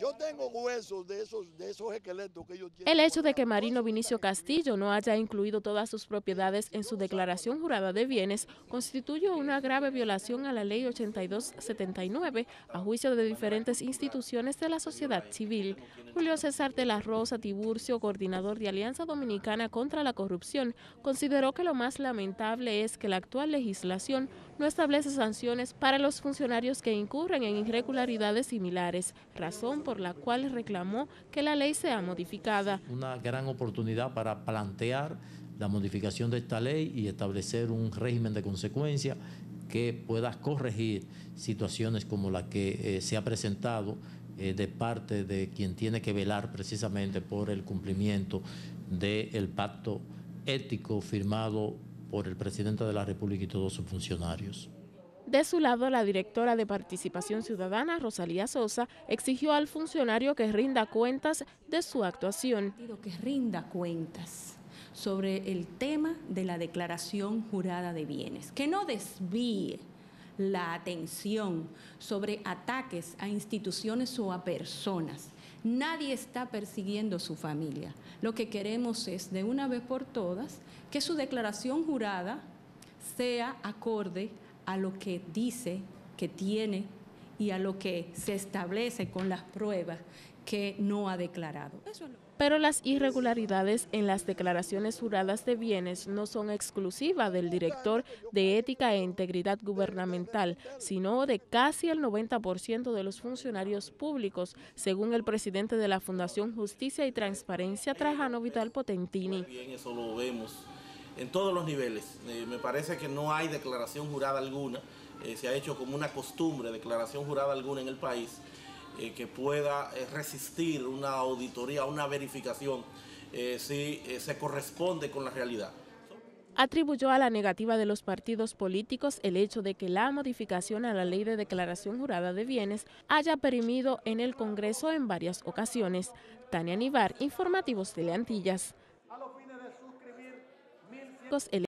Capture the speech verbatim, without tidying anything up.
Yo tengo huesos de esos, de esos esqueletos que ellos tienen. El hecho de que Marino Vinicio Castillo no haya incluido todas sus propiedades en su declaración jurada de bienes constituye una grave violación a la Ley ochenta y dos setenta y nueve, a juicio de diferentes instituciones de la sociedad civil. Julio César de la Rosa Tiburcio, coordinador de Alianza Dominicana contra la Corrupción, consideró que lo más lamentable es que la actual legislación no establece sanciones para los funcionarios que incurren en irregularidades similares, razón por la cual reclamó que la ley sea modificada. Una gran oportunidad para plantear la modificación de esta ley y establecer un régimen de consecuencia que pueda corregir situaciones como la que eh, se ha presentado eh, de parte de quien tiene que velar precisamente por el cumplimiento del pacto ético firmado por el presidente de la República y todos sus funcionarios. De su lado, la directora de Participación Ciudadana, Rosalía Sosa, exigió al funcionario que rinda cuentas de su actuación. Que rinda cuentas sobre el tema de la declaración jurada de bienes, que no desvíe la atención sobre ataques a instituciones o a personas. Nadie está persiguiendo a su familia. Lo que queremos es, de una vez por todas, que su declaración jurada sea acorde a lo que dice que tiene y a lo que se establece con las pruebas que no ha declarado. Eso es lo... Pero las irregularidades en las declaraciones juradas de bienes no son exclusivas del director de Ética e Integridad Gubernamental, sino de casi el noventa por ciento de los funcionarios públicos, según el presidente de la Fundación Justicia y Transparencia, Trajano Vidal Potentini. Bien, eso lo vemos en todos los niveles. Eh, me parece que no hay declaración jurada alguna, eh, se ha hecho como una costumbre declaración jurada alguna en el país eh, que pueda eh, resistir una auditoría, una verificación, eh, si eh, se corresponde con la realidad. Atribuyó a la negativa de los partidos políticos el hecho de que la modificación a la ley de declaración jurada de bienes haya perimido en el Congreso en varias ocasiones. Tania Nivar, Informativos Teleantillas.